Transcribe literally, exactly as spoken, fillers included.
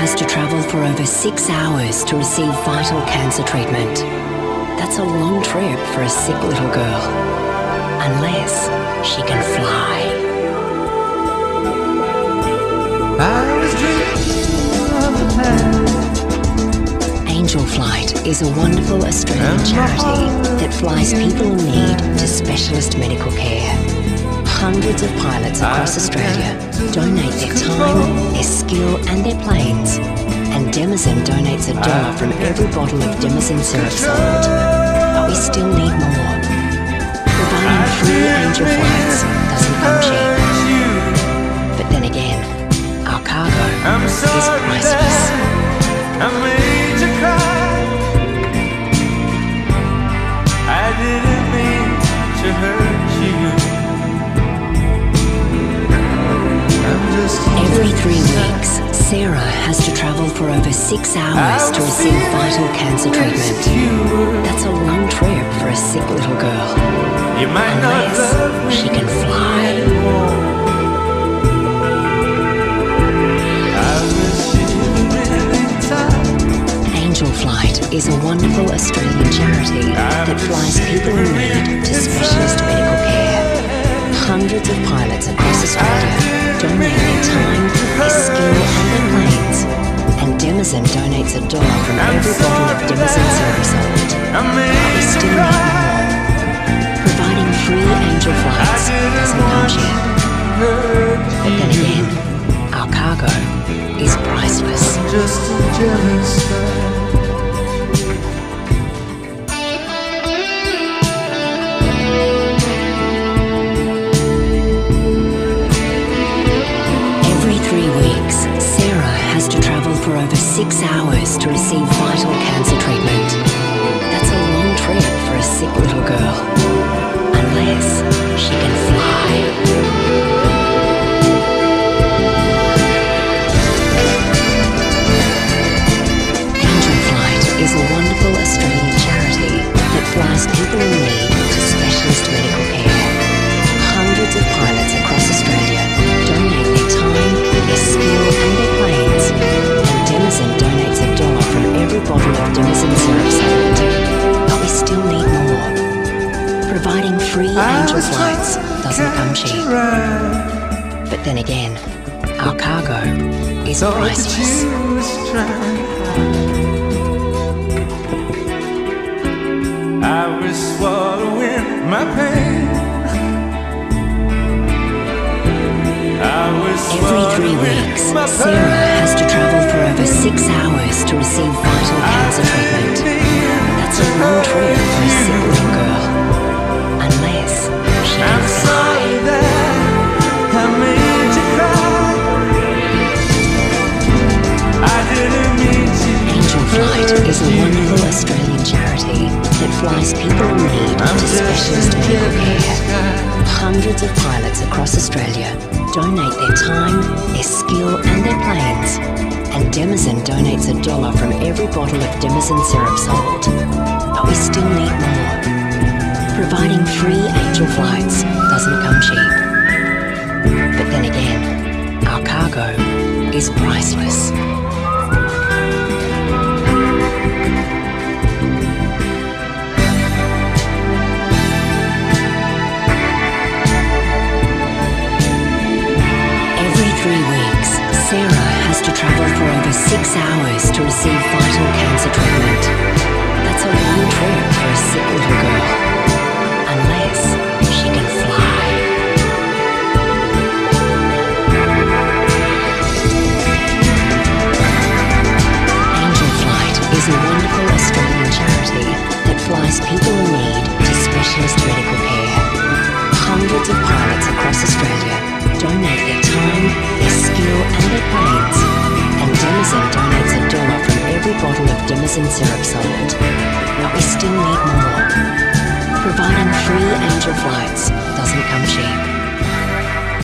has to travel for over six hours to receive vital cancer treatment. That's a long trip for a sick little girl. Unless she can fly. I was dreaming of the past. Angel Flight is a wonderful Australian charity that flies people in need to specialist medical care. Hundreds of pilots across Australia donate their time, their skill and their planes, and Demazen donates a dollar from every bottle of Demazen syrup sold. But we still need more. Providing free Angel Flights doesn't come cheap. But then again, our cargo is priceless. I made you cry. I didn't mean to hurt you. Every three weeks, Sarah has to travel for over six hours to receive vital cancer treatment. That's a long trip for a sick little girl. Unless she can fly. Angel Flight is a wonderful Australian charity that flies people in need to specialist medical care. Hundreds of pilots across Australia donate their time, their skill and their planes, and Demazen donates a dollar from every bottle of Demazen syrup sold. But we still need more. Providing free Angel Flights doesn't come cheap. But then again, our cargo is priceless. Just a jealous guy. For over six hours to receive vital cancer treatment. That's a long trip for a sick little girl. Unless she can fly. Angel Flight is a wonderful Australian charity that flies people in need to specialist medical care. Hundreds of pilots across Australia donate their time, their skill and their planes. Demazen donates a dollar from every bottle of Demazen syrup sold. But we still need more. Providing free Angel Flights doesn't come cheap. But then again, our cargo is priceless. I was swallowing my pain. Every three weeks, Sarah has to travel for over six hours to receive vital cancer treatment. That's a long trip for a sick little girl. Unless she can fly. I made you cry. I didn't mean to. Angel Flight is a wonderful Australian charity that flies people in need to specialist medical care. Hundreds of pilots across Australia donate their time, their skill and their planes, and Demazen donates a dollar from every bottle of Demazen syrup sold. But we still need more. Providing free Angel Flights doesn't come cheap. But then again, our cargo is priceless. Sarah has to travel for over six hours to receive vital cancer treatment. That's a long trip for a sick little girl. Unless she can fly. Angel Flight is a wonderful Australian charity that flies people in need to specialist medical care. Hundreds of pilots across Australia donate their time, their skill and their planes, and Demazen donates a dollar from every bottle of Demazen syrup sold. But we still need more. Providing free Angel Flights doesn't come cheap.